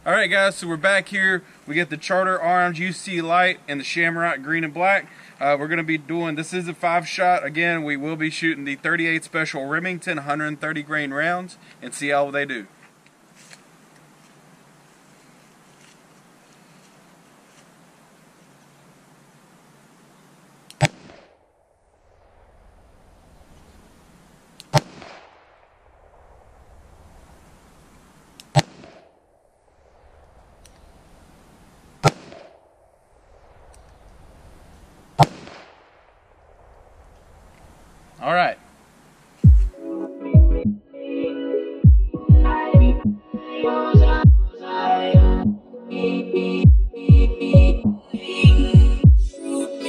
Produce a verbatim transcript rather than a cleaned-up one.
Alright guys, so we're back here. We get the Charter Arms U C Lite and the Shamrock green and black. Uh, we're going to be doing, this is a five shot. Again, we will be shooting the thirty-eight Special Remington one hundred thirty grain rounds and see how they do. All right.